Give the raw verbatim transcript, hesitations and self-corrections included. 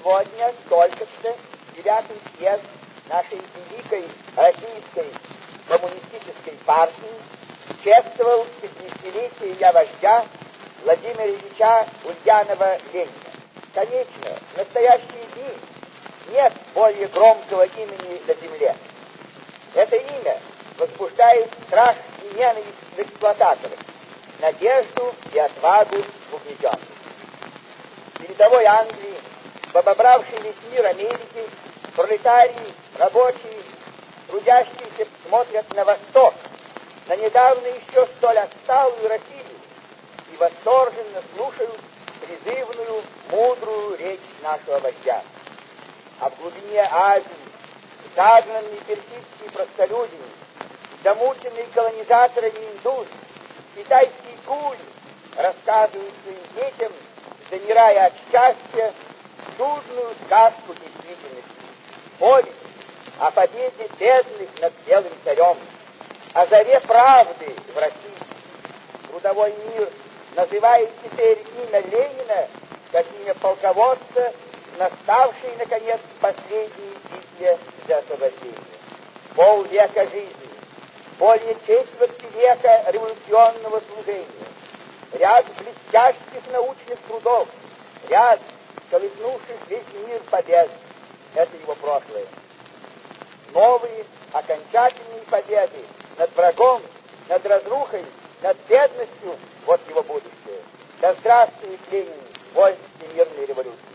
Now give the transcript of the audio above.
Сегодня только что девятый съезд нашей великой российской коммунистической партии чествовал пятидесятилетие вождя Владимира Ильича Ульянова-Ленина. Конечно, в настоящие дни нет более громкого имени на земле. Это имя возбуждает страх и ненависть в эксплуататорах, надежду и отвагу в угнетенных. В передовой Англии, в обобравшей весь мир Америки, пролетарии, рабочие, трудящиеся смотрят на восток, на недавно еще столь отсталую Россию, и восторженно слушают призывную, мудрую речь нашего вождя. А в глубине Азии, загнанный персидский простолюдин, замученный колонизаторами индус, китайский гуль рассказывает своим детям, замирая от счастья, чудную сказку действительности. Повесть о победе бедных над белым царем, о заре правды в России. Трудовой мир называет теперь имя Ленина как имя полководца, наставший, наконец, в последней битве за освобождение. Полвека жизни, более четверти века революционного служения, ряд блестящих научных трудов, ряд колыхнувших весь мир побед — это его прошлое. Новые, окончательные победы над врагом, над разрухой, над бедностью — вот его будущее. Да здравствует Ленин, вождь всемирной революции!